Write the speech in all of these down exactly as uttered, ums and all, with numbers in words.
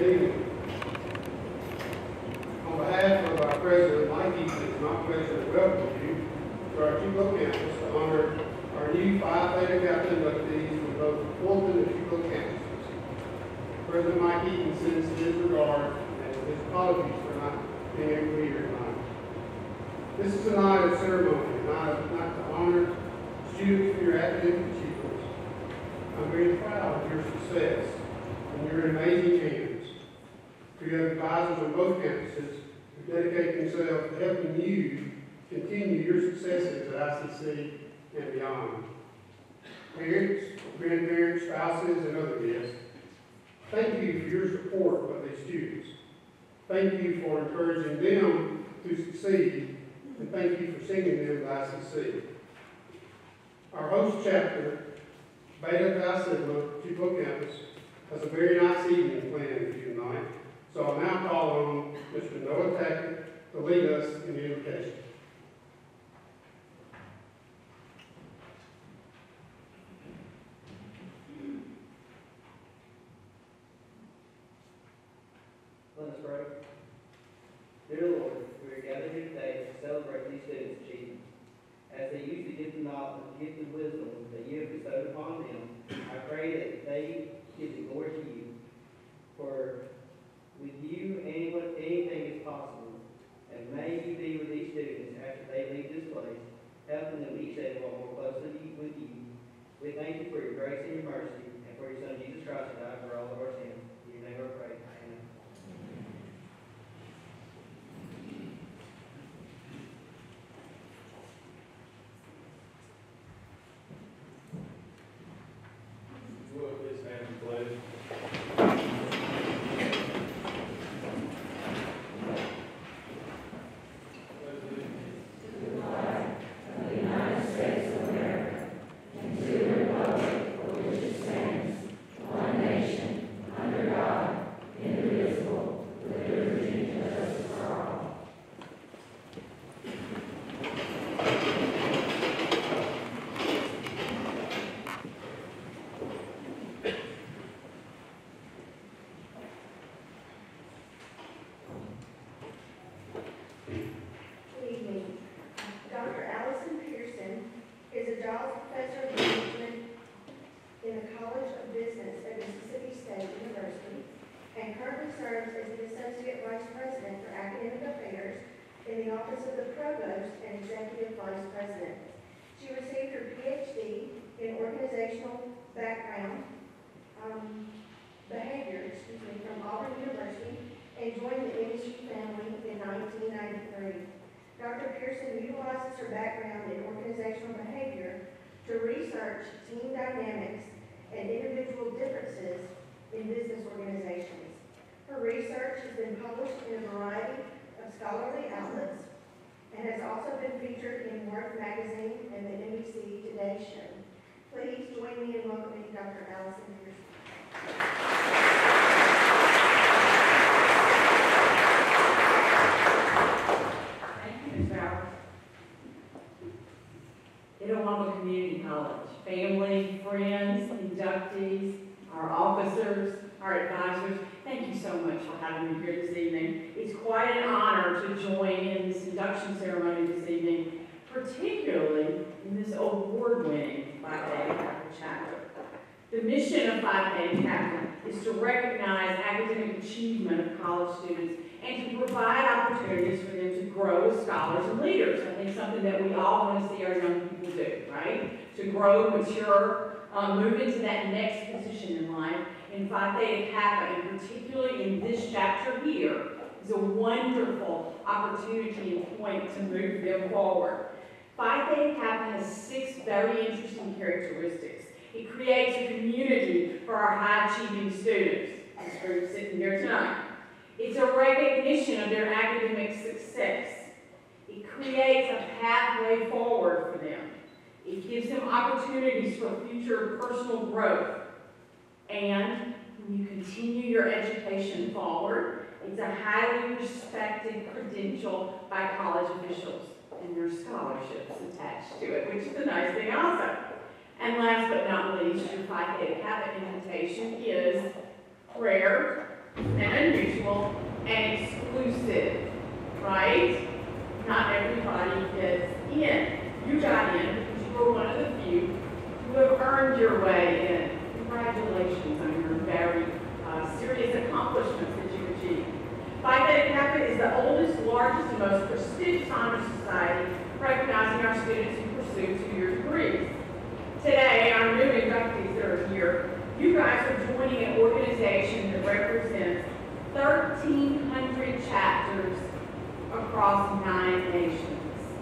evening. On behalf of our President Mike Eaton, it's my pleasure to welcome you to our Chico campus to honor our new Phi Theta Kappa inductees from both the Fulton and Chico campuses. President Mike Eaton sends his regards and his apologies for not being able to be here tonight. This is a night of ceremony, a night, of, night to honor students for your academic achievements. I'm very proud of your success, and you're in amazing hands. We have advisors on both campuses who dedicate themselves to helping you continue your successes at I C C and beyond. Parents, grandparents, spouses, and other guests, thank you for your support of these students. Thank you for encouraging them to succeed, and thank you for sending them to I C C. Our host chapter, Beta Phi Sigma, Chico campus, has a very nice evening planned for you tonight. So I'll now call on Mister Noah Tackett to lead us in the invocation. Let us pray. Dear Lord, we are gathered here today to celebrate these students' achievements. As they use the gift of knowledge, the gift of wisdom that you have bestowed upon them, I pray that they give the glory to you. For with you, anyone, anything is possible. And may you be with these students after they leave this place, helping them each day walk more closely with you. We thank you for your grace and your mercy, and for your Son, Jesus Christ, who died for all of our sins. In your name we pray. Amen. Will please stand and pledge. Background, um, behavior, excuse me, from Auburn University, and joined the industry family in nineteen ninety-three. Doctor Pearson utilizes her background in organizational behavior to research team dynamics and individual differences in business organizations. Her research has been published in a variety of scholarly outlets and has also been featured in Worth Magazine and the N B C Today Show. Please join me in welcoming Doctor Allison Pearson. Thank you, Miz Bowers. Itawamba Community College, family, friends, inductees, our officers, our advisors, thank you so much for having me here this evening. It's quite an honor to join in this induction ceremony this evening, particularly in this award-winning Phi Theta Kappa chapter. The mission of Phi Theta Kappa is to recognize academic achievement of college students and to provide opportunities for them to grow as scholars and leaders. I think something that we all want to see our young people do, right? To grow, mature, um, move into that next position in life. And Phi Theta Kappa, and particularly in this chapter here, is a wonderful opportunity and point to move them forward. Phi Theta Kappa has six very interesting characteristics. It creates a community for our high-achieving students, this group sitting here tonight. It's a recognition of their academic success. It creates a pathway forward for them. It gives them opportunities for future personal growth. And when you continue your education forward, it's a highly respected credential by college officials. And there's scholarships attached to it, which is a nice thing also. And last but not least, your Phi Theta Kappa invitation is prayer, and unusual and exclusive, right? Not everybody gets in. You got in because you were one of the few who have earned your way in. Congratulations on your very uh, serious accomplishments that you achieved. Phi Theta Kappa is the oldest, largest, and most prestigious honor society recognizing our students who pursue two-year degrees. Today, our new inductees that are here, you guys are joining an organization that represents thirteen hundred chapters across nine nations.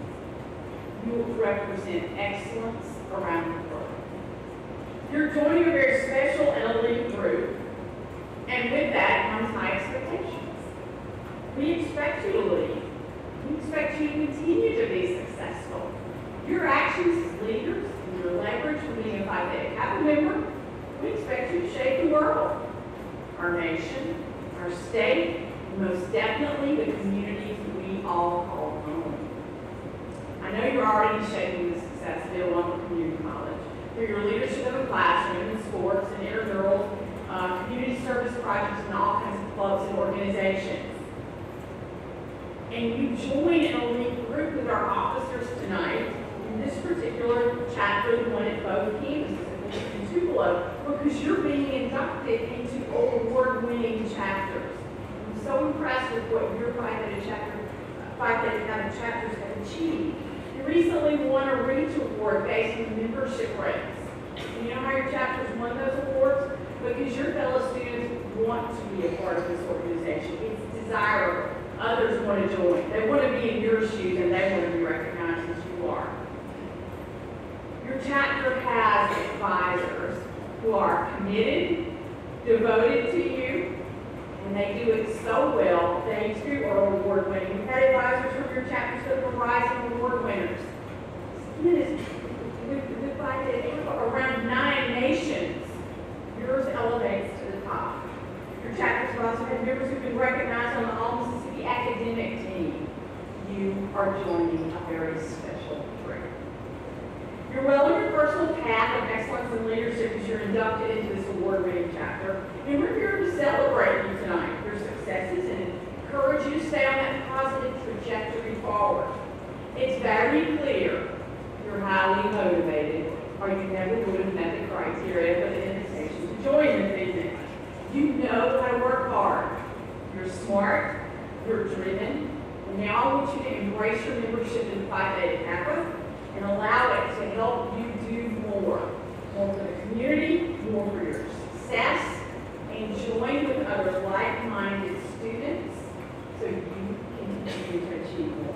You will represent excellence around the world. You're joining a very special and elite group, and with that comes high expectations. We expect you to lead. We expect you to continue to be successful. Your actions as leaders and your leverage for being a Phi Theta Kappa member, we expect you to shape the world, our nation, our state, and most definitely the communities we all call home. I know you're already shaping the success of Illinois Community College through your leadership of the classroom, in sports, and intramural, uh, community service projects, and all kinds of clubs and organizations. And you join an elite group with our officers tonight in this particular chapter, the one at both campuses, in Tupelo, because you're being inducted into award-winning chapters. I'm so impressed with what your Phi Theta chapter, Phi Theta Kappa chapters have achieved. You recently won a REACH award based on membership rates. And you know how your chapters won those awards? Because your fellow students want to be a part of this organization. It's desirable. Others want to join. They want to be in your shoes, and they want to be recognized as you are. Your chapter has advisors who are committed, devoted to you, and they do it so well. They too are award-winning. We've had advisors from your chapters that are rising award winners. With, with Phi Theta Kappa around nine nations, yours elevates to the top. Your chapters have also had members who've been recognized on the All Mississippi academic team. You are joining a very special group. You're well on your personal path of excellence and leadership as you're inducted into this award-winning chapter. And we're here to celebrate you tonight, your successes, and encourage you to stay on that positive trajectory forward. It's very clear you're highly motivated, or you never would have met the criteria for the invitation to join this evening. You know how to work hard. You're smart, you're driven, and now I want you to embrace your membership in Phi Theta Kappa and allow it to help you do more. More for the community, more for your success, and join with other like-minded students so you can continue to achieve more.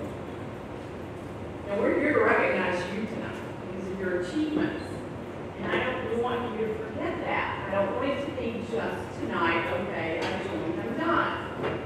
Now we're here to recognize you tonight because of your achievements. And I don't want you to forget that. I don't want it to be just tonight, okay, I joined, I'm not.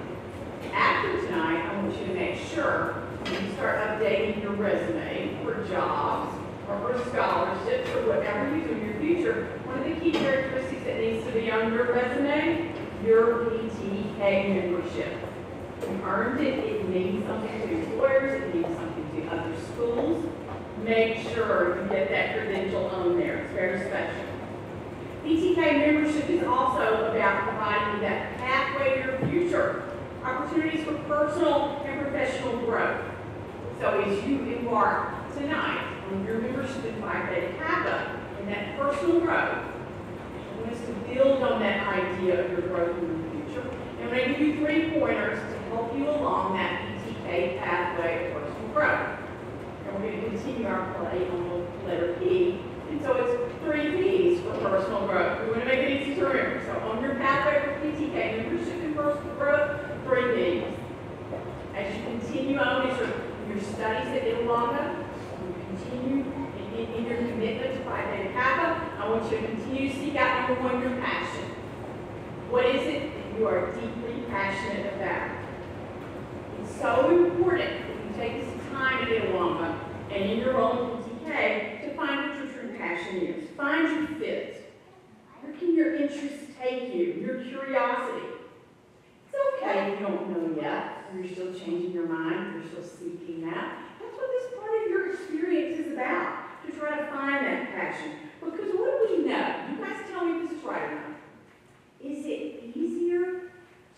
After tonight, I want you to make sure you start updating your resume for jobs or for scholarships or whatever you do in your future. One of the key characteristics that needs to be on your resume, your P T K membership. You earned it, it means something to employers, it means something to other schools. Make sure you get that credential on there. It's very special. P T K membership is also about providing you that pathway to your future, opportunities for personal and professional growth. So as you embark tonight on your membership in Phi Theta Kappa and that personal growth, I want us to build on that idea of your growth in the future. And I'm going to give you three pointers to help you along that P T K pathway of personal growth. And we're going to continue our play on the letter P. And so it's three P's for personal growth. We want to make it easy to remember. So on your pathway for P T K membership and personal growth, three P's. As you continue on as your, your studies at Illinois, you continue in, in, in your commitment to Phi Theta Kappa, I want you to continue to seek out, number one, your passion. What is it that you are deeply passionate about? It's so important that you take this time at Illinois and in your own P T K to find what your true passion is. Find your fit. Where can your interests take you? Your curiosity. It's okay if you don't know yet. You're still changing your mind. You're still seeking that. That's what this part of your experience is about, to try to find that passion. Because what do we know? You guys tell me if this is right or not. Is it easier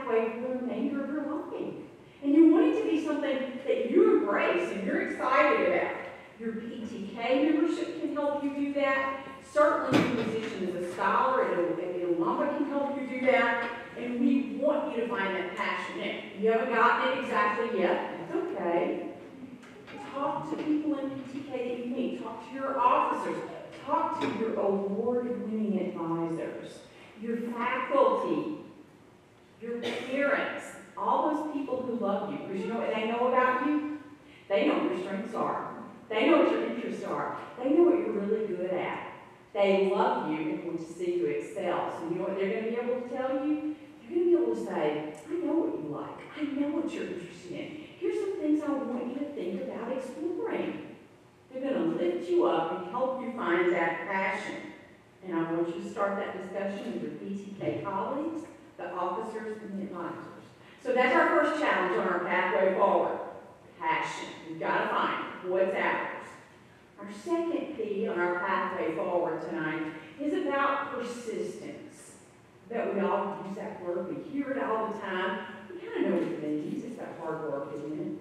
pathway for the remainder of your life. And you want it to be something that you embrace and you're excited about. Your P T K membership can help you do that. Certainly your position as a scholar at Wamba can help you do that. And we want you to find that passion. If you haven't gotten it exactly yet, it's okay. Talk to people in P T K that you meet. Talk to your officers. Talk to your award-winning advisors, your faculty, your parents, all those people who love you. Because you know what they know about you? They know what your strengths are. They know what your interests are. They know what you're really good at. They love you and want to see you excel. So you know what they're going to be able to tell you? You're going to be able to say, I know what you like. I know what you're interested in. Here's some things I want you to think about exploring. They're going to lift you up and help you find that passion. And I want you to start that discussion with your P T K colleagues, the officers, and the advisors. So that's our first challenge on our pathway forward. Passion. We've got to find what's ours. Our second P on our pathway forward tonight is about persistence. That we all use that word, we hear it all the time. We kind of know what it means. It's that hard work, isn't it?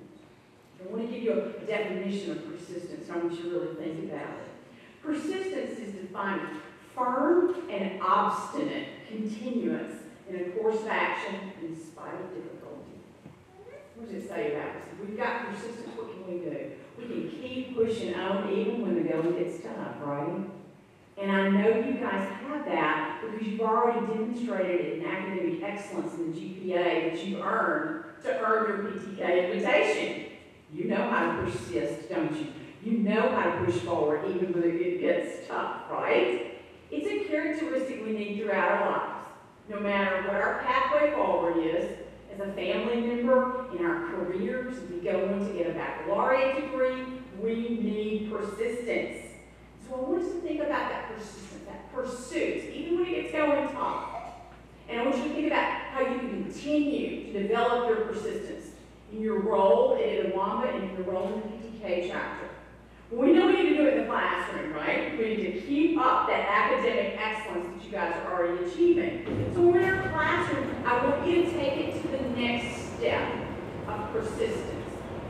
I want to give you a definition of persistence, so I want you to really think about it. Persistence is defined as firm and obstinate continuance in a course of action in spite of difficulty. What does it say about us? If we've got persistence, what can we do? We can keep pushing on even when the going gets tough, right? And I know you guys have that because you've already demonstrated in academic excellence in the G P A that you earned to earn your P T K invitation. You know how to persist, don't you? You know how to push forward even when it gets tough, right? It's a characteristic we need throughout our lives. No matter what our pathway forward is, as a family member, in our careers, if we go on to get a baccalaureate degree, we need persistence. So I want us to think about that persistence, that pursuit, even when it gets going tough. And I want you to think about how you can continue to develop your persistence in your role at Wamba and in your role in the P T K chapter. We know we need to do it in the classroom, right? We need to keep up that academic excellence that you guys are already achieving. So when we're in our classroom, I want you to take it to the next step of persistence.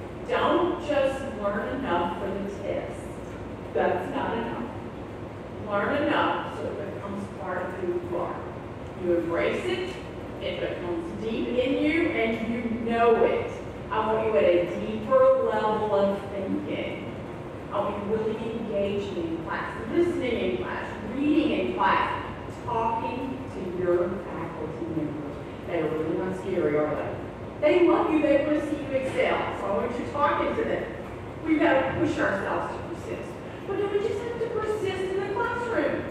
Don't just learn enough for the test. That's not enough. Learn enough so it becomes part of who you are. You embrace it, it becomes deep in you, and you know it. I want you at a deeper level of thinking. I want you really engaging in class, listening in class, reading in class, talking to your faculty members. They are really not scary, are they? They love you, they want to see you excel. So I want you talking to them. We've got to push ourselves to persist. But do we just have to persist in the classroom?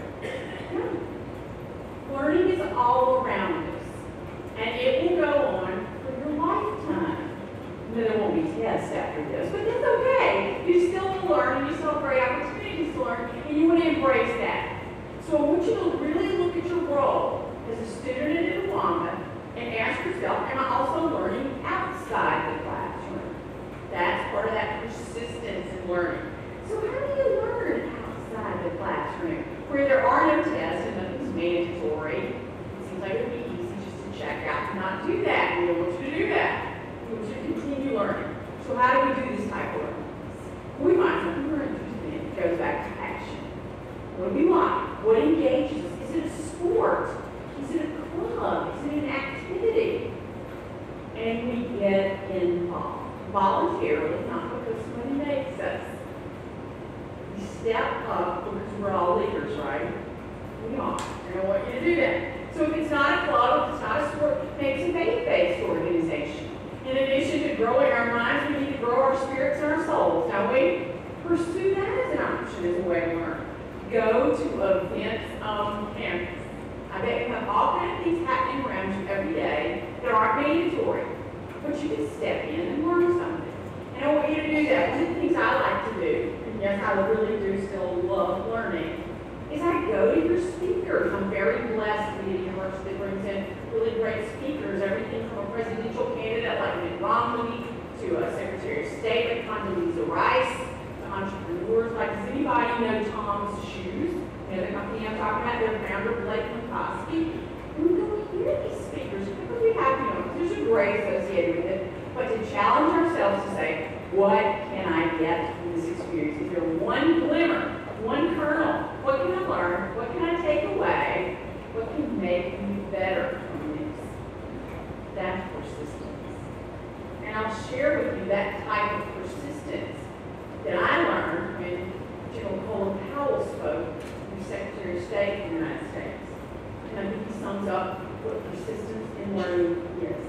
No. Learning is all around us. And it will go on for your lifetime. There won't be tests after this, but that's okay. You still will learn, and you still have great opportunities to learn, and you want to embrace that. So I want you to really look at your role as a student at Wamba and ask yourself, am I also learning outside the classroom? That's part of that persistence in learning. So how do you learn outside the classroom, where there are no tests and nothing's mandatory? It seems like it would be easy just to check out and not do that. We don't want you to do that. We want you to continue learning. So how do we do this type of learning? We find something we're interested in. It goes back to passion. What do we like? What engages us? Is it a sport? Is it a club? Is it an activity? And we get involved. Voluntarily, not because somebody makes us. We step up because we're all leaders, right? We are. And I want you to do that. So if it's not a club, if it's not a sport, maybe it's a faith-based organization. In addition to growing our minds, we need to grow our spirits and our souls, don't we? Pursue that as an option, as a way to learn. Go to events on campus. I bet you have all kinds of things happening around you every day that aren't mandatory, but you can step in and learn something. And I want you to do that. One of the things I like to do, and yes, I really do still love learning, is I go to your speakers. I'm very blessed to be at a university that brings in really great speakers, everything from a presidential candidate like Mitt Romney to a Secretary of State like Condoleezza Rice to entrepreneurs. Like, does anybody know Tom's Shoes? You know the company I'm talking about, their founder, Blake McCoskey. We go hear these speakers because we have, you know, grade associated with it, but to challenge ourselves to say, what can I get from this experience? Is there one glimmer, one kernel? What can I learn? What can I take away? What can make me better from this? That's persistence. And I'll share with you that type of persistence that I learned when General Colin Powell spoke, who's Secretary of State of the United States. And I think he sums up what persistence in learning is.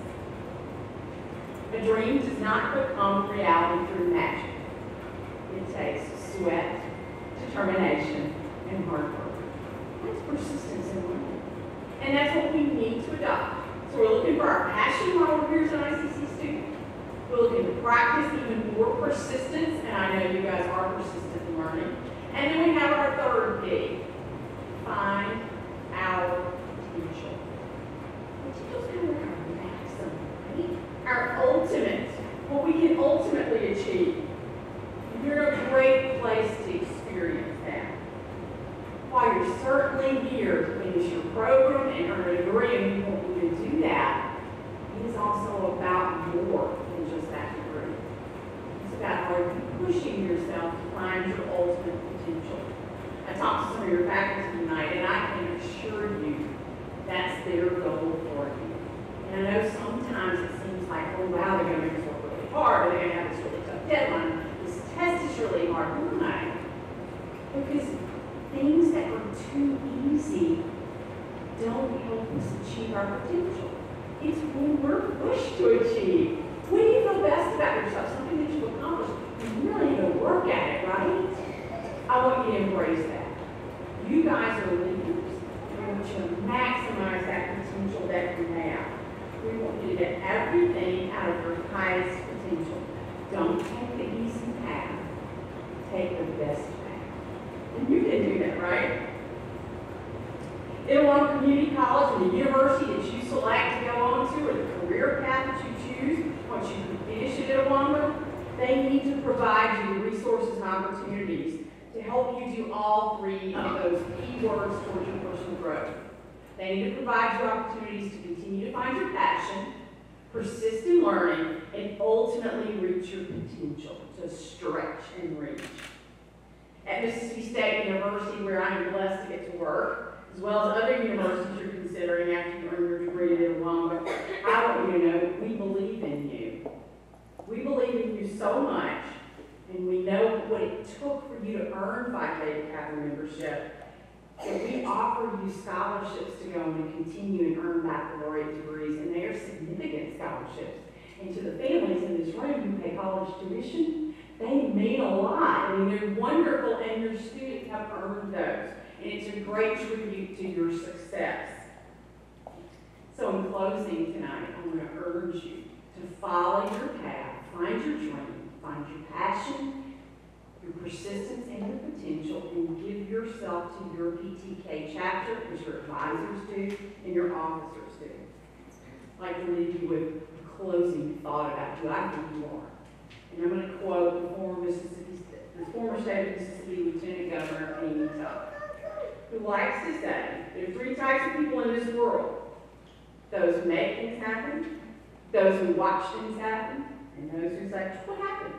A dream does not become reality through magic. It takes sweat, determination, and hard work. That's persistence in learning. And that's what we need to adopt. So we're looking for our passion model here as an I C C student. We're looking to practice even more persistence, and I know you guys are persistent in learning. And then we have our third P, find our potential. Potential's kind of like our maximum, right? Our ultimate, what we can ultimately achieve. You're in a great place to experience that. While you're certainly here to finish your program and earn a degree, and you won't even do that, it is also about more than just that degree. It's about how you're pushing yourself to find your ultimate potential. I talked to some of your faculty tonight, and I can assure you that's their goal for you. And I know sometimes it seems like, oh wow, they're going to make us work really hard, or they're going to have this really tough deadline. This test is really hard. Why? Because things that are too easy don't help us achieve our potential. It's when we're pushed to achieve. When do you feel best about yourself? Something that you've accomplished. You really need to work at it, right? I want you to embrace that. You guys are leaders. We want you to maximize that potential that you have. We want you to get everything out of your highest potential. Don't take the easy path. Take the best path. And you can do that, right? Itawamba Community College and the university that you select to go on to, or the career path that you choose, once you finish at Itawamba, they need to provide you resources and opportunities to help you do all three of those key words towards your personal growth. They need to provide you opportunities to continue to find your passion, persist in learning, and ultimately reach your potential, to stretch and reach. At Mississippi State University, where I am blessed to get to work, as well as other universities you're considering after you earn your degree at Itawamba, I want you to know we believe in you. We believe in you so much, and we know what it took for you to earn Phi Theta Kappa membership, that we offer you scholarships to go and continue and earn baccalaureate degrees, and they are significant scholarships. And to the families in this room who pay college tuition, they mean a lot. I mean, they're wonderful, and your students have earned those. And it's a great tribute to your success. So in closing tonight, I'm going to urge you to follow your path, find your dream, find your passion, your persistence, and your potential, and give yourself to your P T K chapter, as your advisors do, and your officers do. I'd like to leave you with a closing thought about who I think you are. And I'm going to quote the former Mississippi, the former state of Mississippi Lieutenant Governor Amy Tuck, who likes to say there are three types of people in this world: those who make things happen, those who watch things happen, and those who say, what happened?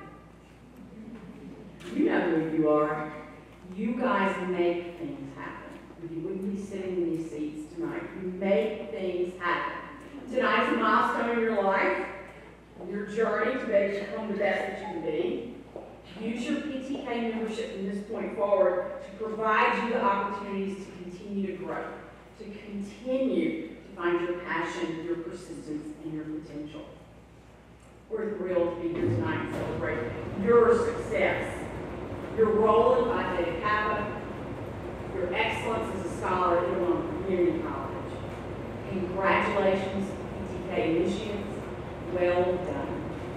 You know who you are. You guys make things happen. You wouldn't be sitting in these seats tonight. You make things happen. Tonight's a milestone in your life, your journey to become the best that you can be. Use your P T K membership from this point forward to provide you the opportunities to continue to grow, to continue to find your passion, your persistence, and your potential. We're thrilled to be here tonight and celebrate your success, your role in Phi Theta Kappa, your excellence as a scholar at Itawamba Community College. Congratulations, P T K initiates. Well done.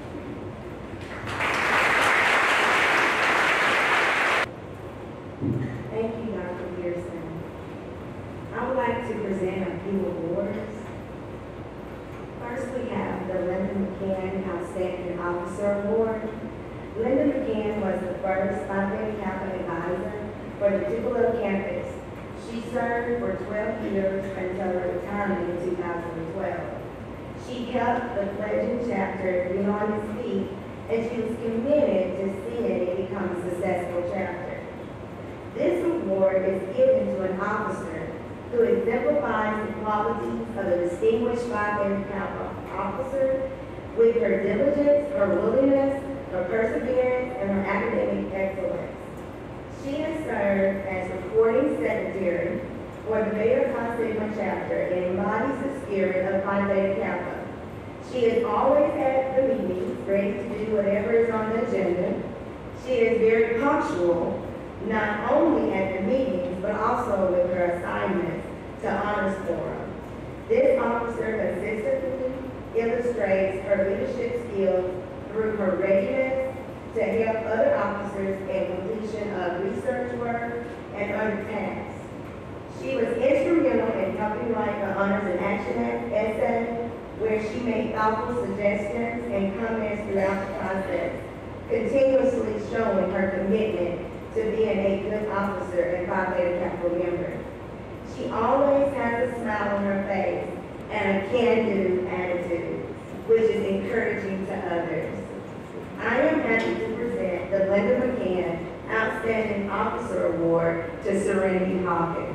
Thank you, Doctor Pearson. I would like to present a few awards. First, we have the Linda McCann Outstanding Officer Award. Linda McCann was the first Phi Theta Kappa advisor for the Tupelo campus. She served for twelve years until her retirement in two thousand twelve. She helped the fledgling chapter get on its feet, and she was committed to seeing it become a successful chapter. This award is given to an officer who exemplifies the qualities of a distinguished Phi Theta Kappa officer with her diligence, her willingness, her perseverance, and her academic excellence. She has served as recording secretary for the Beta Chi Sigma chapter and embodies the spirit of Phi Theta Kappa. She is always at the meetings, ready to do whatever is on the agenda. She is very punctual, not only at the meetings, but also with her assignments to honors forum. This officer consistently illustrates her leadership skills through her readiness to help other officers in completion of research work and other tasks. She was instrumental in helping write the Honors in Action essay, where she made thoughtful suggestions and comments throughout the process, continuously showing her commitment to being a good officer and Phi Theta Kappa member. She always has a smile on her face and a can-do attitude, which is encouraging to others. I am happy to present the Linda McCann Outstanding Officer Award to Serenity Hawkins.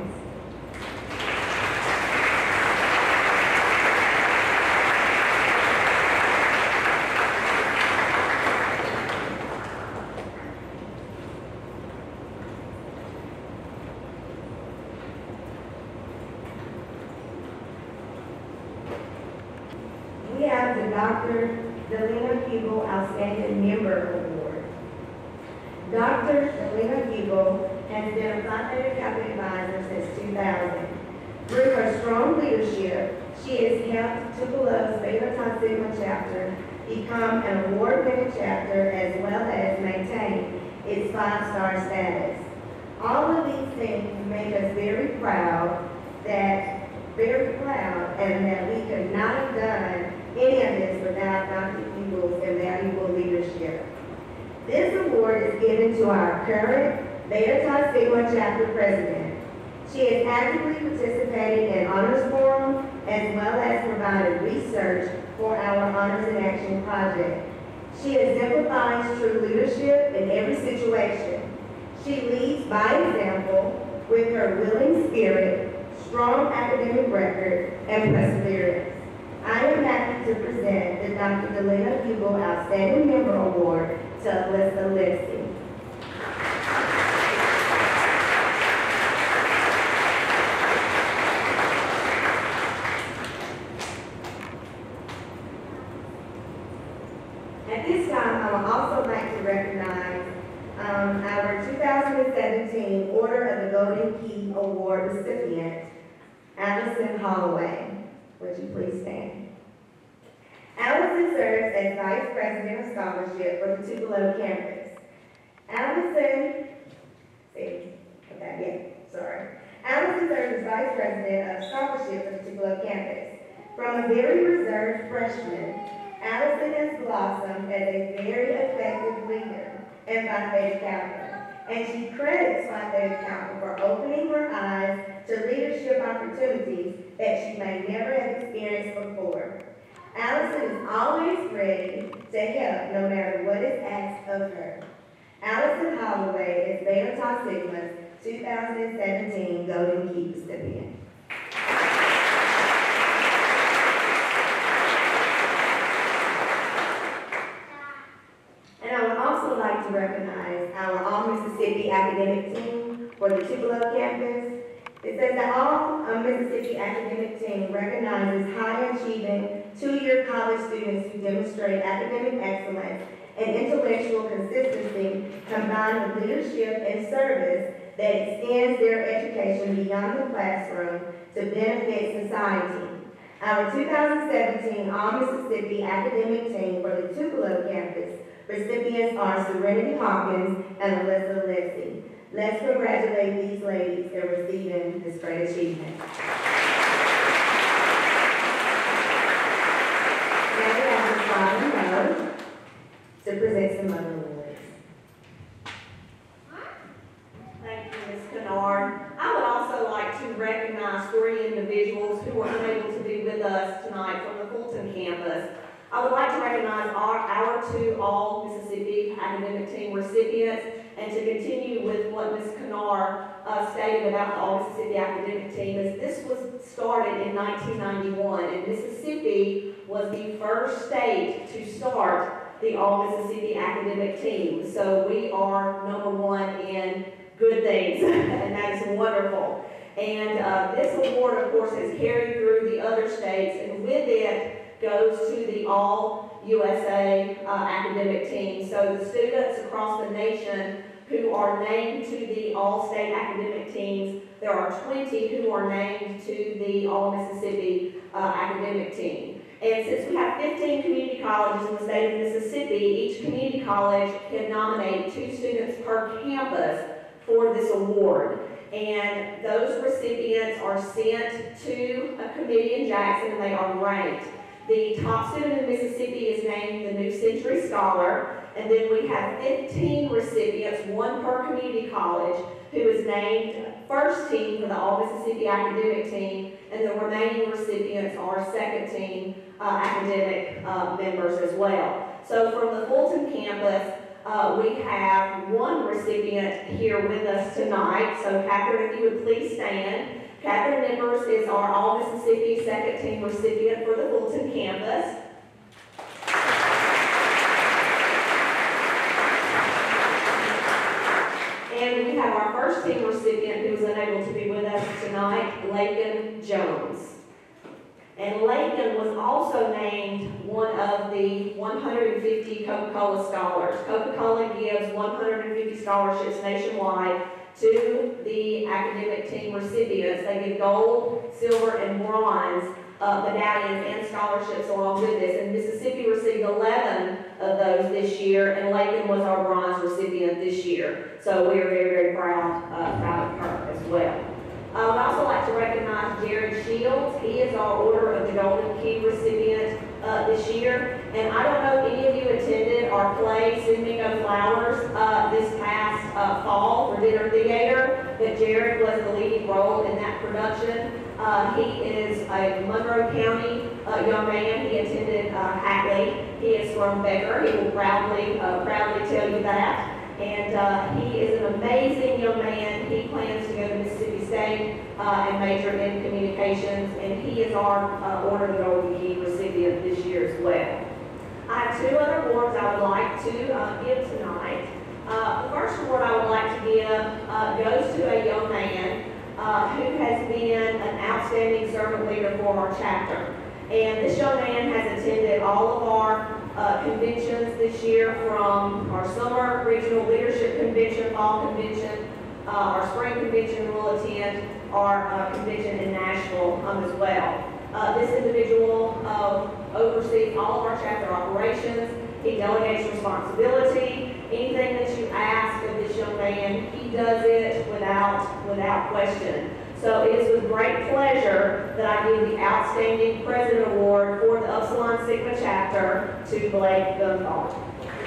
We have the Doctor Delina Hubel Outstanding Member Award. Doctor Delina Hubel has been a Phi Theta Kappa advisor since two thousand. Through her strong leadership, she has helped Tupelo's Beta Chi Sigma chapter become an award-winning chapter as well as maintain its five-star status. All of these things make us very proud that very proud and that we could not have done any of this without Doctor Hubel's invaluable leadership. This award is given to our current Beta Chi Sigma chapter president. She has actively participated in honors forum as well as provided research for our Honors in Action project. She exemplifies true leadership in every situation. She leads by example with her willing spirit, strong academic record, and perseverance. I am happy to present the Doctor Delina Hubel Outstanding Member Award to Alyssa Lipsy. At this time, I would also like to recognize um, our two thousand seventeen Order of the Golden Key Award recipient, Allison Holloway. Would you please stand? Allison serves as Vice President of Scholarship for the Tupelo campus. Allison, see, okay, yeah, sorry. Allison serves as Vice President of Scholarship for the Tupelo campus. From a very reserved freshman, Allison has blossomed as a very effective leader in Phi Theta Kappa, and she credits Phi Theta Kappa for opening her eyes to leadership opportunities that she may never have experienced before. Allison is always ready to help no matter what is asked of her. Allison Holloway is Beta Chi Sigma's two thousand seventeen Golden Key recipient. And I would also like to recognize our All-Mississippi academic team for the Tupelo campus. It says that all um, Mississippi academic team recognizes high-achieving two-year college students who demonstrate academic excellence and intellectual consistency combined with leadership and service that extends their education beyond the classroom to benefit society. Our two thousand seventeen All-Mississippi academic team for the Tupelo campus recipients are Serenity Hawkins and Alyssa Lipsy. Let's congratulate these ladies in receiving this great achievement. Now we have Miz Robin Lowe to present some other awards. Thank you, Miz Kennard. I would also like to recognize three individuals who were unable to be with us tonight from the Fulton campus. recognize our, our two All-Mississippi Academic Team recipients, and to continue with what Miz Kennard uh, stated about the All-Mississippi Academic Team, is this was started in nineteen ninety-one, and Mississippi was the first state to start the All-Mississippi Academic Team. So we are number one in good things, and that is wonderful. And uh, this award, of course, is carried through the other states, and with it goes to the All U S A uh, Academic Team. So the students across the nation who are named to the All-State Academic Teams, there are twenty who are named to the All-Mississippi uh, Academic Team. And since we have fifteen community colleges in the state of Mississippi, each community college can nominate two students per campus for this award. And those recipients are sent to a committee in Jackson, and they are ranked. The top student in Mississippi is named the New Century Scholar, and then we have fifteen recipients, one per community college, who is named first team for the All-Mississippi Academic Team, and the remaining recipients are second team uh, academic uh, members as well. So from the Fulton campus, uh, we have one recipient here with us tonight. So Catherine, if you would please stand. Catherine Nippers is our All-Mississippi second team recipient for the Fulton campus. And we have our first team recipient who is unable to be with us tonight, Lakin Jones. And Lakin was also named one of the one hundred fifty Coca-Cola Scholars. Coca-Cola gives one hundred fifty scholarships nationwide to the academic team recipients. They give gold, silver, and bronze uh, medallions and scholarships along with this. And Mississippi received eleven of those this year, and Lakin was our bronze recipient this year. So we are very, very proud, uh, proud of her as well. Uh, I'd also like to recognize Jared Shields. He is our Order of the Golden Key recipient uh, this year. And I don't know if any of you attended our play, Sendmingo Flowers, uh, this past uh, fall for Dinner Theater, but Jared was the leading role in that production. Uh, he is a Monroe County uh, young man. He attended uh, Hatley. He is from Becker. He will proudly, uh, proudly tell you that. And uh, he is an amazing young man. He plans to go to Mississippi State uh, and major in communications, and he is our uh, Order of the Golden Key recipient this year as well. I have two other awards I would like to uh, give tonight. Uh, the first award I would like to give uh, goes to a young man uh, who has been an outstanding servant leader for our chapter. And this young man has attended all of our uh, conventions this year, from our summer regional leadership convention, fall convention, uh, our spring convention. Will attend our uh, convention in Nashville um, as well. Uh, this individual uh, oversees all of our chapter operations. He delegates responsibility. Anything that you ask of this young man, he does it without, without question. So it is with great pleasure that I give the Outstanding President Award for the Upsilon Sigma chapter to Blake Gunthal.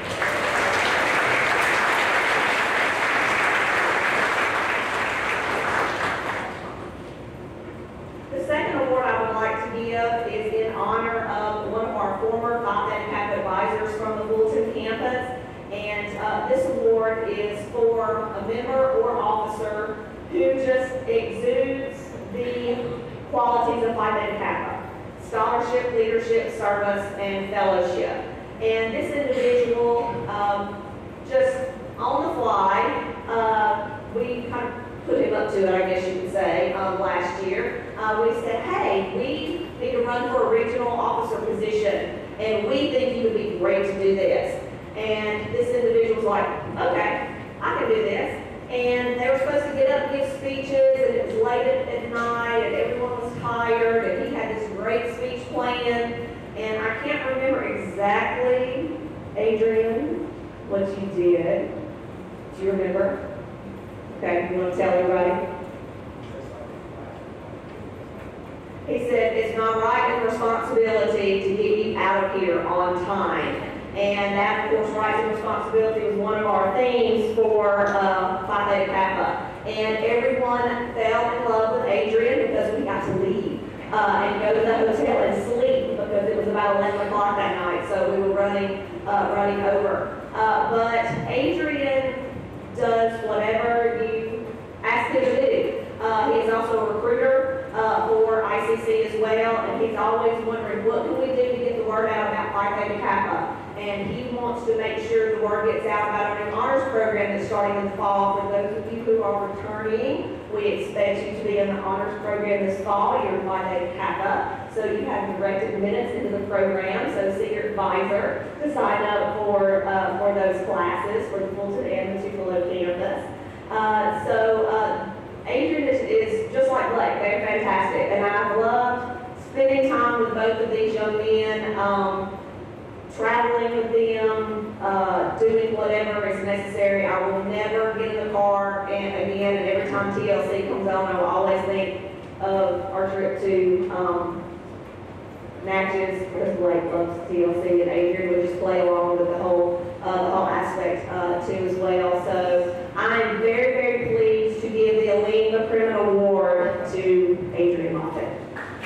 The second award I would like to give is in honor of one of our former Phi Theta Kappa advisors from the Fulton campus. And uh, this award is for a member or officer who just exudes the qualities of Phi Theta Kappa: scholarship, leadership, service, and fellowship. And this individual, um, just on the fly, uh, we kind of put him up to it, I guess you could say, um, last year. Uh, we said, hey, we need to run for a regional officer position, and we think you would be great to do this. And this individual's like, okay, I can do this. And they were supposed to get up and give speeches, and it was late at, at night, and everyone was tired, and he had this great speech planned. And I can't remember exactly, Adrian, what you did. Do you remember? Okay, you want to tell everybody? He said, it's my right and responsibility to get you out of here on time. And that, of course, rights and responsibility was one of our themes for uh, Phi Theta Kappa. And everyone fell in love with Adrian because we got to leave uh, and go to the hotel and sleep because it was about about eleven o'clock that night, so we were running, uh, running over. Uh, but Adrian does whatever you ask him to do. Uh, he is also a recruiter uh, for I C C as well, and he's always wondering, what can we do to get the word out about Phi Theta Kappa? And he wants to make sure the word gets out about our new honors program that's starting in the fall. For those of you who are returning, we expect you to be in the honors program this fall. You're Phi Theta Kappa, so you have direct admittance into the program. So see your advisor to sign up for uh, for those classes for the Fulton and the Tupelo campus. Uh, so uh, Adrian is, is just like Blake. They're fantastic, and I've loved spending time with both of these young men. Um, traveling with them, uh, doing whatever is necessary. I will never get in the car and again, and every time T L C comes on, I will always think of our trip to um, Natchez, because Blake loves T L C, and Adrian would just play along with the whole, uh, the whole aspect uh, too as well. So I am very, very pleased to give the Aline McCrimmon Award to Adrian Moffitt.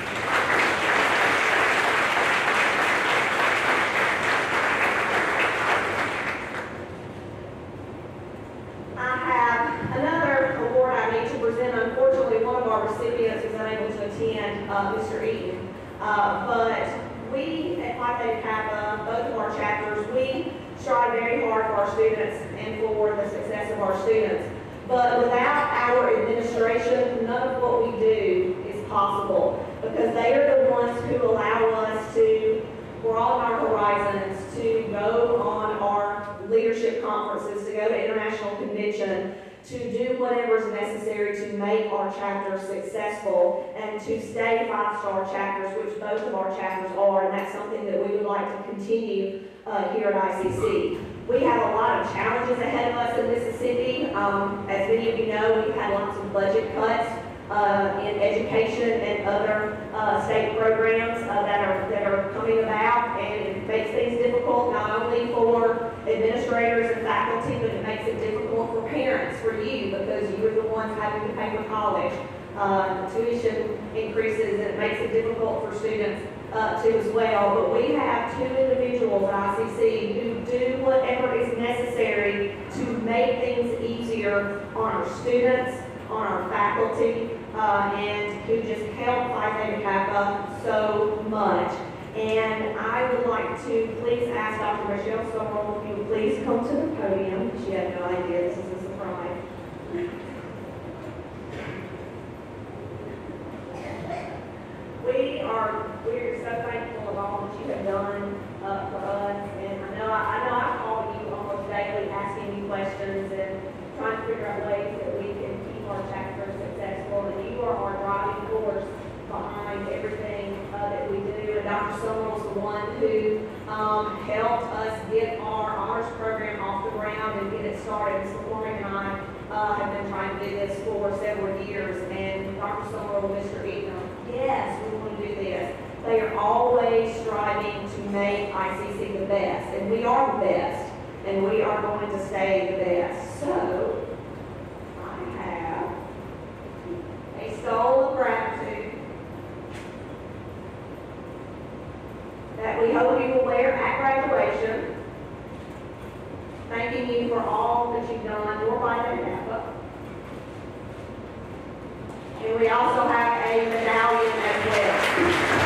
Unfortunately, one of our recipients was unable to attend, uh, Mister Eaton. Uh, but we at Phi Theta Kappa, both of our chapters, we strive very hard for our students and for the success of our students. But without our administration, none of what we do is possible, because they are the ones who allow us to broaden our horizons, to go on our leadership conferences, to go to international convention, to do whatever is necessary to make our chapters successful and to stay five-star chapters, which both of our chapters are, and that's something that we would like to continue uh, here at I C C. We have a lot of challenges ahead of us in Mississippi. Um, as many of you know, we've had lots of budget cuts uh, in education and other uh, state programs uh, that are that are coming about, and it makes things difficult not only for administrators and faculty, but it makes it difficult for parents, for you, because you're the ones having to pay for college. Uh, tuition increases, and it makes it difficult for students uh, too as well. But we have two individuals at I C C who do whatever is necessary to make things easier on our students, on our faculty, uh, and who just help Phi Theta Kappa so much. And I would like to please ask Doctor Michelle Sorrell if you would please come to the podium. She had no idea this is a surprise. We are we're so thankful of all that you have done uh, for us. And I know I, I know I call you almost daily asking you questions and trying to figure out ways that we can keep our chapter successful. And you are our driving force behind everything uh, that we do. And Doctor Summerall is the one who um, helped us get our honors program off the ground and get it started. Miz McCormick and I uh, have been trying to do this for several years. And Doctor Summerall and Mister Eaton, yes, we want to do this. They are always striving to make I C C the best. And we are the best. And we are going to stay the best. So, I have a stole of gratitude that we hope you will wear at graduation, thanking you for all that you've done for Phi Theta Kappa. And we also have a medallion as well.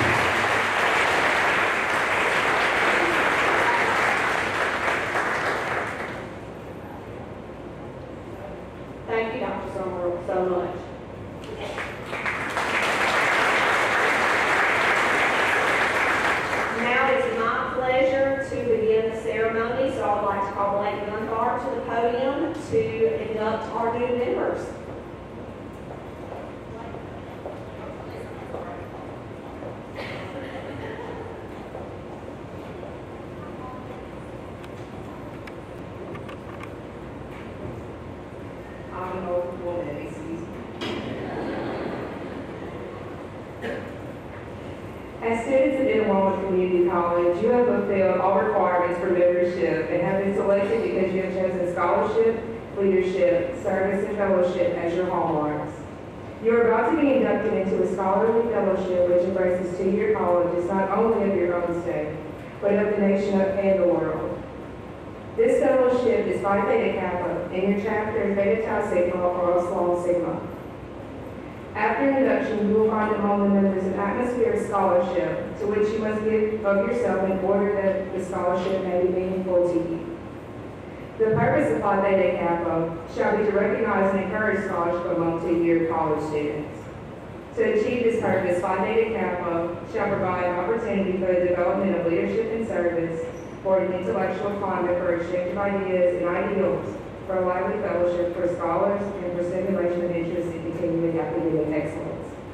Thank you, Doctor Summerall, so much. Now it's my pleasure to begin the ceremony, so I would like to call Blake Dunbar to the podium to induct our new members. I'm an old woman, excuse me. As students at Itawamba Community College, you have fulfilled all requirements for membership and have been selected because you have chosen scholarship, leadership, service, and fellowship as your hallmarks. You are about to be inducted into a scholarly fellowship which embraces two-year colleges not only of your own state, but of the nation and the world. This fellowship is Phi Theta Kappa, and your chapter is Beta Tau Sigma or Upsilon Sigma. After induction, you will find among the members an atmosphere of scholarship to which you must give of yourself in order that the scholarship may be meaningful to you. The purpose of Phi Theta Kappa shall be to recognize and encourage scholarship among two-year college students. To achieve this purpose, Phi Theta Kappa shall provide an opportunity for the development of leadership and service, for an intellectual climate for exchange of ideas and ideals, for a lively fellowship for scholars, and for stimulation of interest in continuing academic excellence.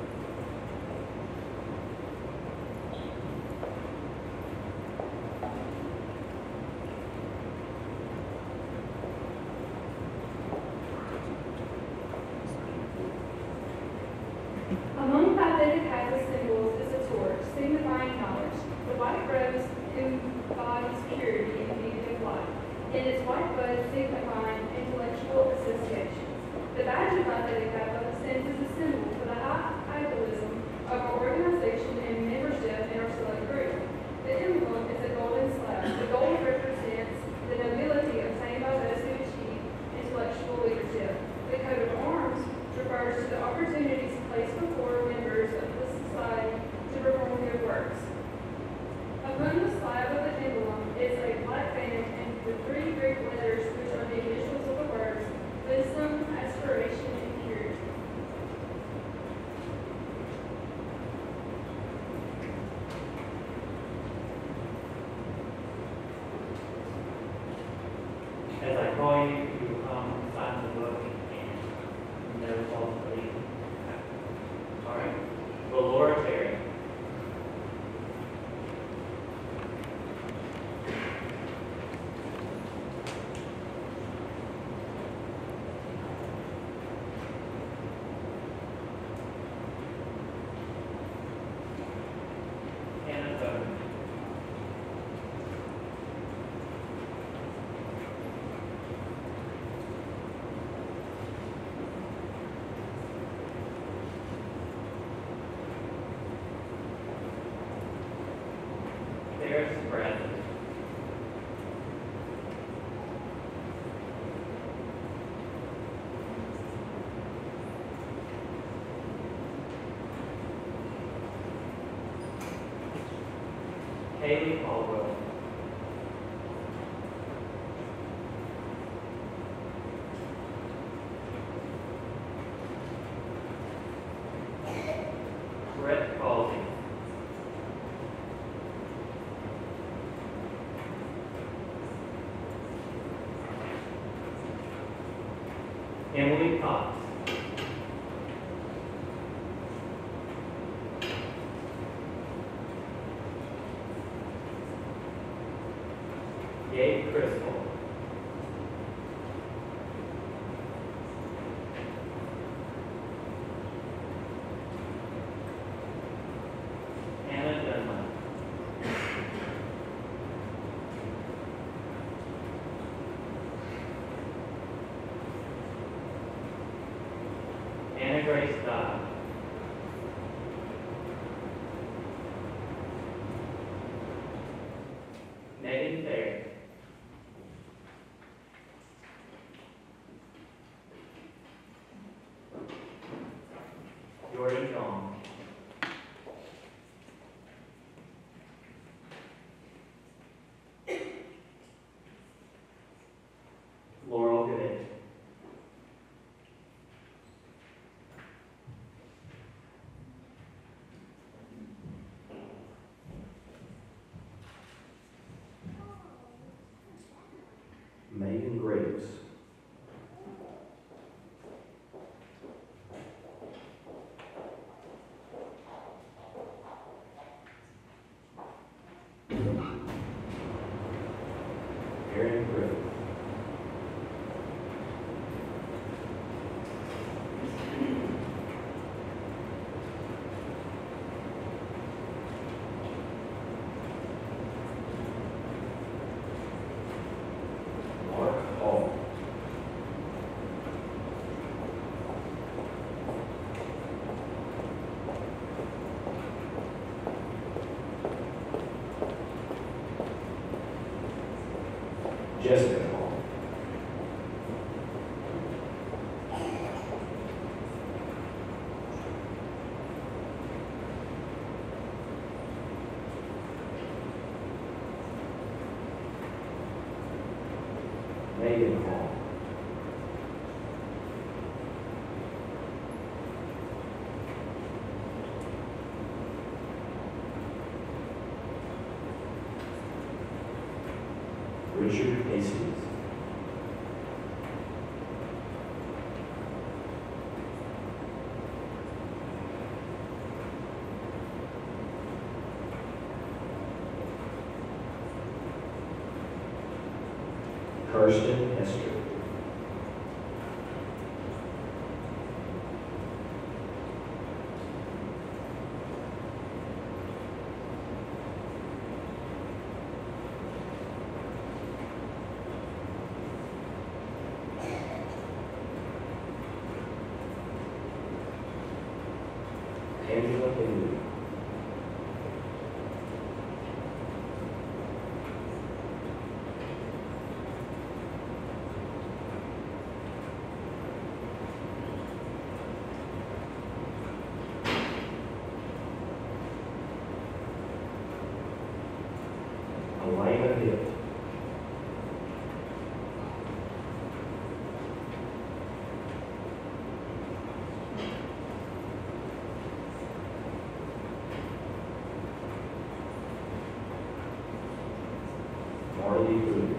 Among Phi Theta Kappa's symbols is a torch, signifying knowledge. The white rose embodies purity and beauty of life, and its white bud signifying intellectual associations. The badge of Phi Theta Kappa stands as a symbol for the high idealism of our organization and membership in our select group. The emblem is a golden slab. The gold represents the nobility obtained by those who achieve intellectual leadership. The coat of arms refers to the opportunities placed before members of the society to perform their works. Upon the slab of the emblem is a black band and the three Greek letters which are the initials of the words wisdom, aspiration, and purity. As I call you, you will come and sign the book and never fall asleep. All right. Will Laura Terry? Hannah Thurman. Ferris Bradley. Haley Caldwell. Brett Causey. Emily Cox. Gabe Crystal. Hannah Dunlap. Anna Grace Dodd. Megan Fair. Jordan John. Laurel Good. Megan Graves. Aaron Griffith. Mark Hall. Jessica Hall. Megan Hall. Richard Hastings. Kirsten Hester. Angela Henry. Elena Hill. Marley Booth.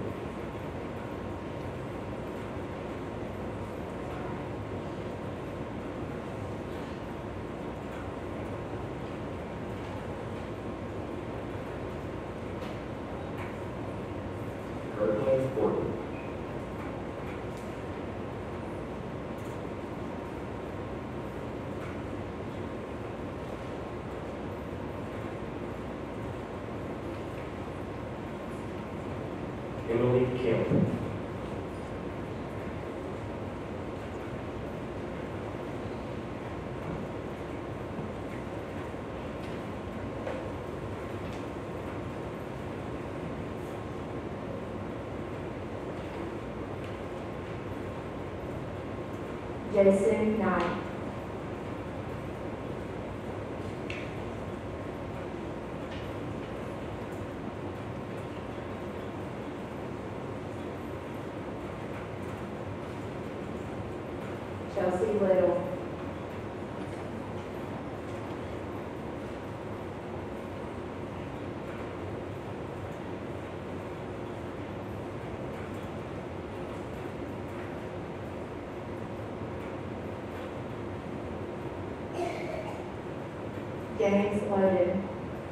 Kirkland Gordon. Emily Kemp. Jason Knight. Chelsea Little. James Loden.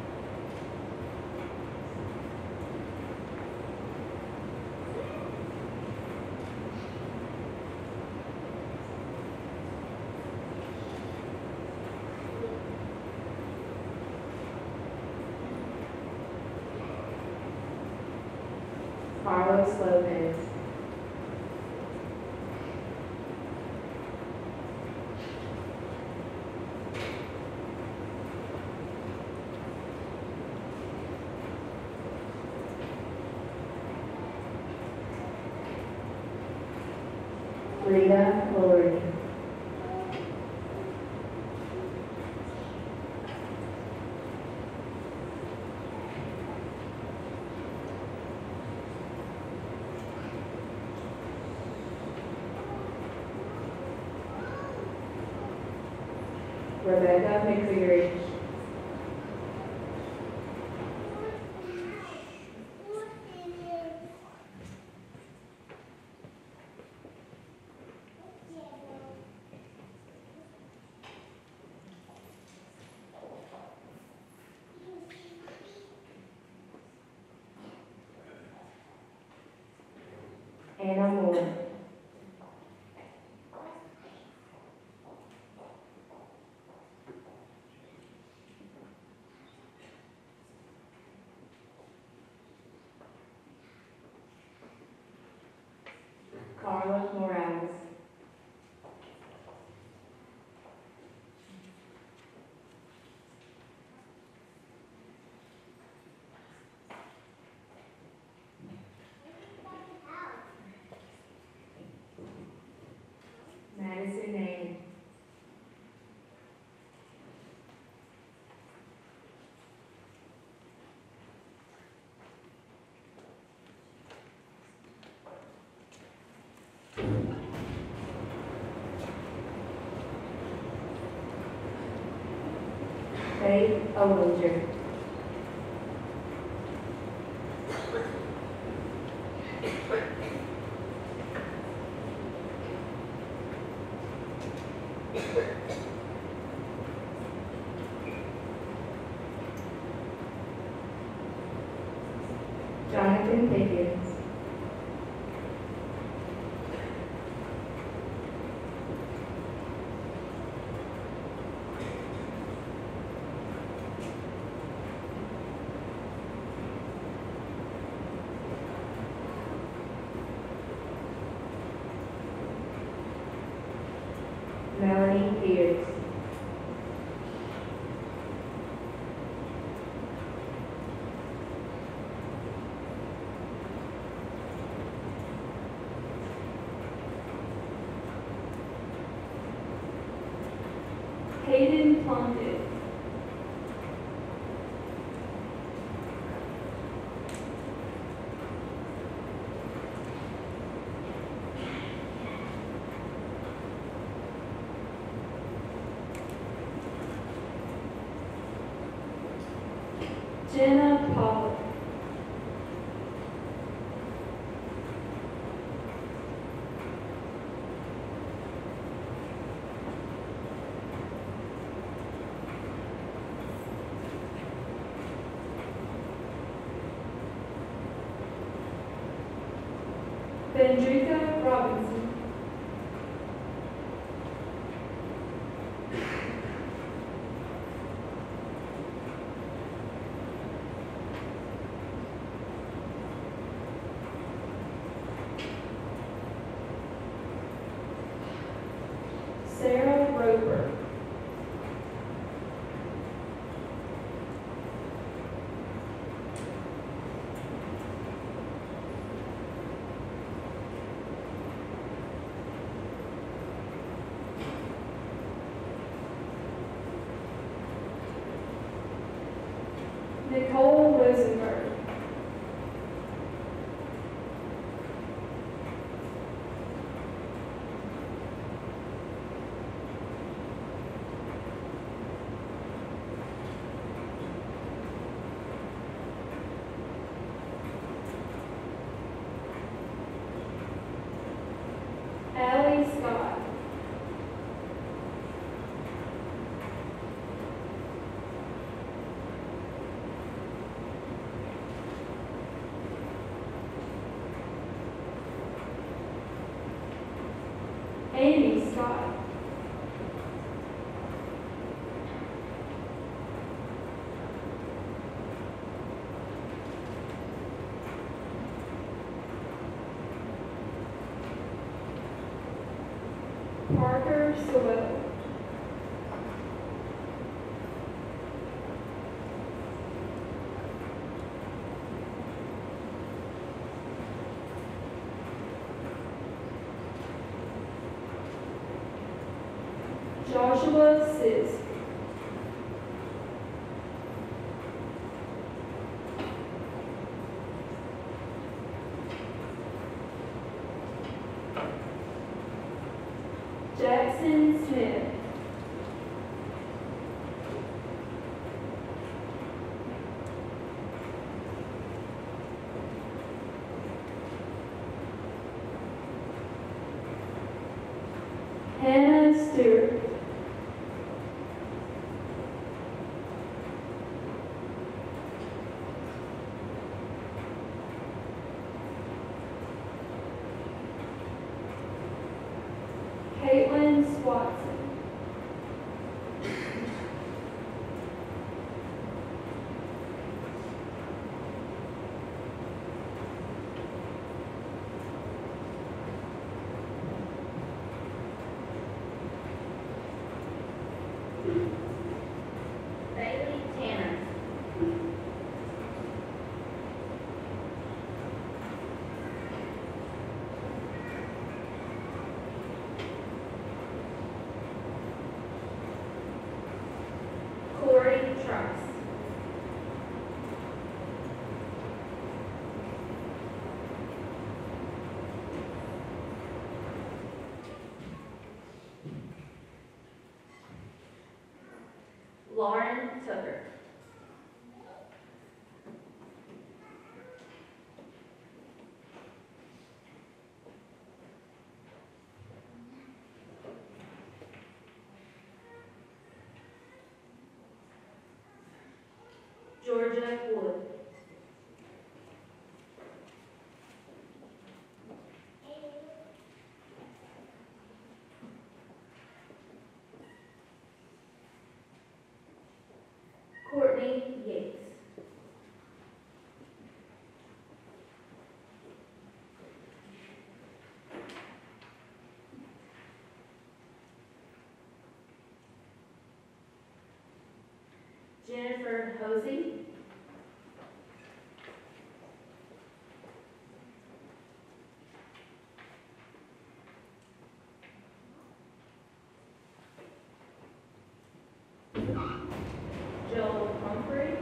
Carlos Lopez. Rita Lori. Rebecca McCreary. Anna Moore. Carlos Morales. Faith Olinger. Jonathan Pickens. Melanie Pierce. Hayden Plunkett. Jenna Pollock. Vendrika Robinson. Sarah Roper. Nicole Rosenberg. Allie Scott. Amy Scott. Parker Sewell. Joshua Sis. Jackson Smith. Hannah Stewart. Caitlin Swatson. Bailey Tanner. Lauren Tucker. Georgia Wood. Courtney Yates. Jennifer Hosey. Joel Humphrey.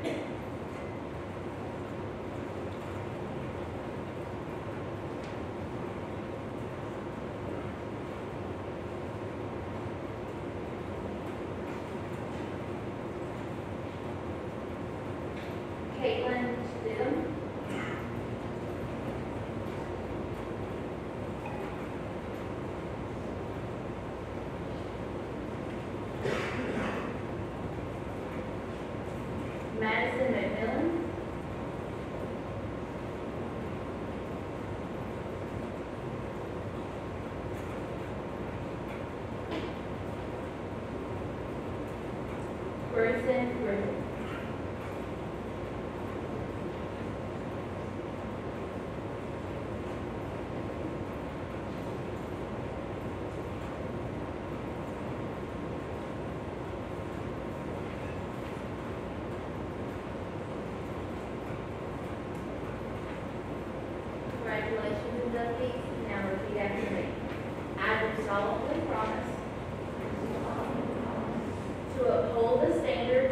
Caitlin Stidham. Madison McMillan. Bryson Griffin. Congratulations, inductees. Now repeat after me. I do solemnly promise to uphold the standards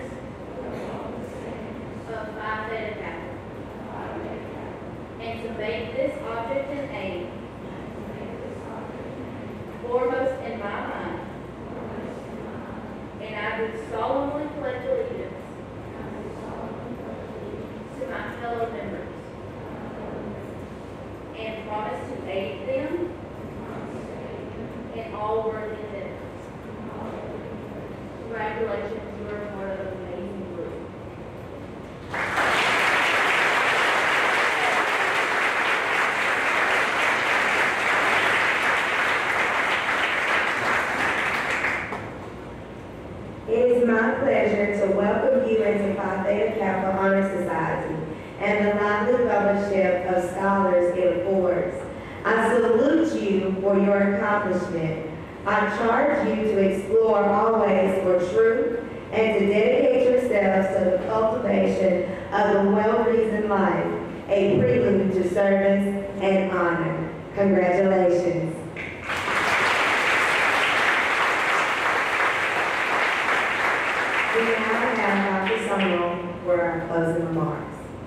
of Phi Theta Kappa and to make this object and aim foremost in my mind. And I do solemnly pledge allegiance to my fellow members and promise to aid them in all worthy endeavors. Congratulations, you are part of an amazing group. It is my pleasure to welcome you into Phi Theta Kappa Honor Society and the lively fellowship of scholars and awards. I salute you for your accomplishment. I charge you to explore all ways for truth and to dedicate yourselves to the cultivation of a well-reasoned life, a prelude to service and honor. Congratulations. We now have Doctor Summerall for our closing remarks.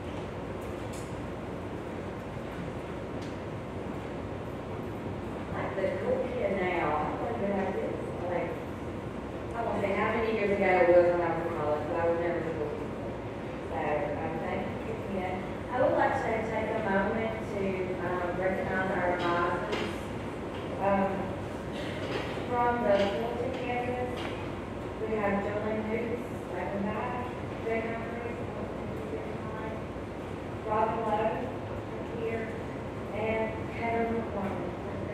Like the cool kid now, I'm like, good at this. Like, I won't say how many years ago it was when I was in college, but I was never the cool kid. So, um, thank you again. I would like to take a moment to um, recognize our advisors. Um, from the Fulton campus, we have Jolene Hoops, welcome back. Jay Humphries, Robin Lowe, here, and Heather McCormick.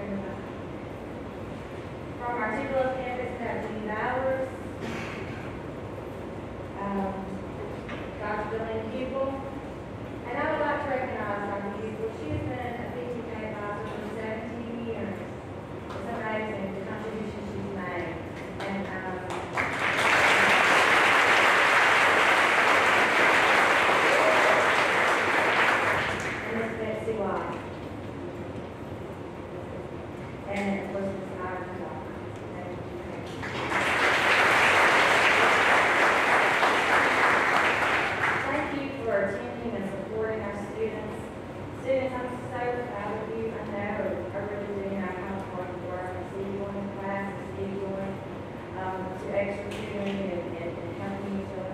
From our two love campus, we have Jean Bowers, um, Doctor Jolene Hubel, and I would like to recognize Doctor Hubel. She has been a P T K advisor for seventeen years. It's amazing the contribution she's made. And um, and Miss Betsy White. And of course, Miss Howard. Thank you for attending and supporting our students. Students, I'm so proud of you. I know I really do know how hard you work. I see you going to class, I see you going um, to extra tutoring and, and, and helping you to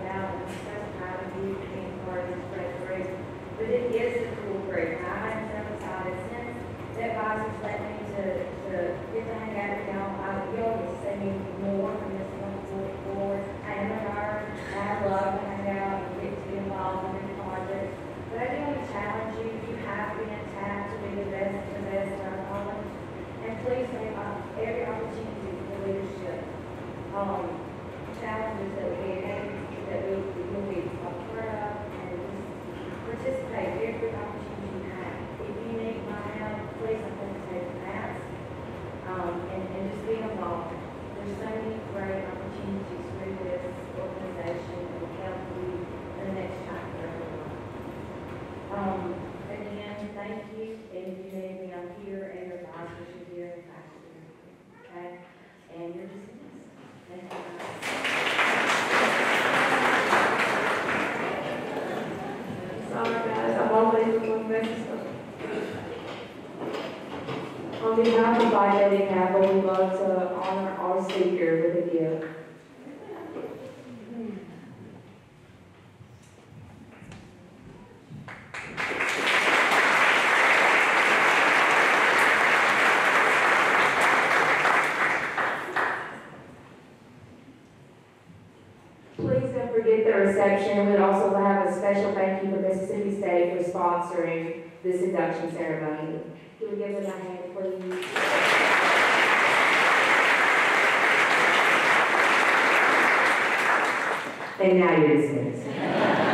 to get to hang out with y'all. I, y'all get to see me more from this point forward. I am a nerd, and I love to hang out and get to be involved in new projects. But I do want to challenge you, you have been tapped to be the best, the best in our college. And please take uh, every opportunity for leadership. Um, challenges that we have, that we will be a part of, and just participate every opportunity you have. If you need my help, please don't hesitate to ask, um, and, and just be involved. There's so many great opportunities through this organization that will help you in the next chapter of your life. Um, again, thank you, and if you need me, I'm here, and your advisors are here, and faculty are here, okay? And you're dismissed. Thank you. Sorry guys, I'm always one message. On behalf of Phi Theta Kappa, we'd love to honor our speaker with a gift. Please don't forget the reception. We'd also have a special thank you to Mississippi State for sponsoring this induction ceremony. Can we give them a hand, please? And now you're dismissed.